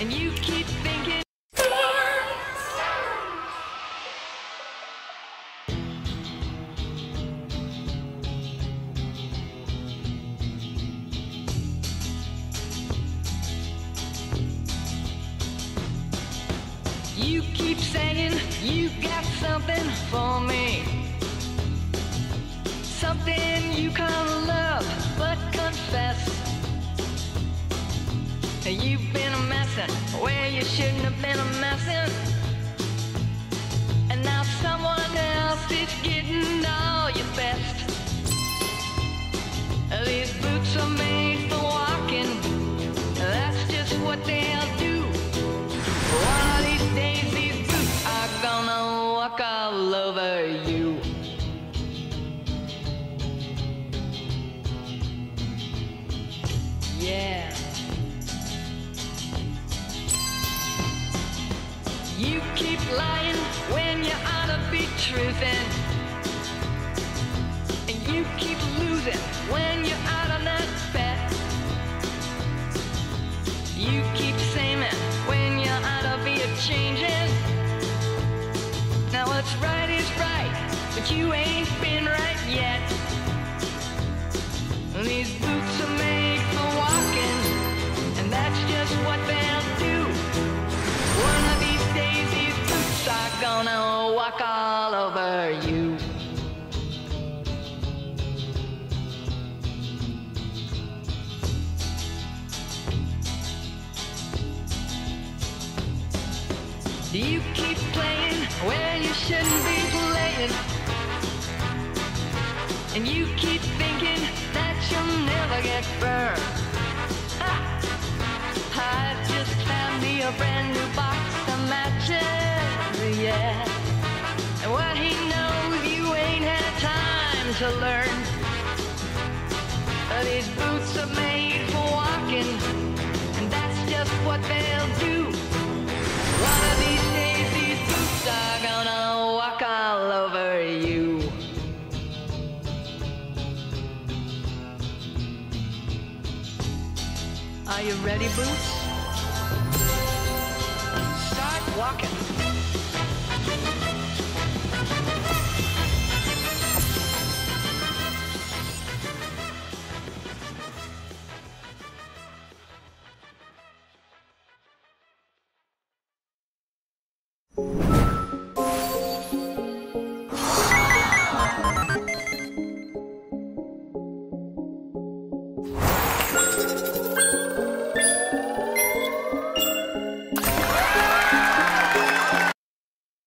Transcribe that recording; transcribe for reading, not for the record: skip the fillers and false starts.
and you keep thinking. You keep saying you got something for me, something you can't love but confess. You've been a messin' where you shouldn't have been a messin', and now someone else is getting all your best. These boots are made for walking, that's just what they'll do. One of these days these boots are gonna walk all over you. Yeah. You keep lying when you ought to be truthin', and you keep losing when you ought to not bet. You keep saying when you ought to be a-changin'. Now what's right is right, but you ain't been right yet. These boots are made for walking, and that's just what they'll do. One of these days these boots are gonna walk all over you. You keep playing where you shouldn't be playing, and you keep thinking that you'll never get burned. I just found me a brand new box of matches, yeah. And what he knows you ain't had time to learn. These boots are made for walking, and that's just what they'll do. One of these days these boots are gonna walk all over you. Are you ready, Boots? Start walking.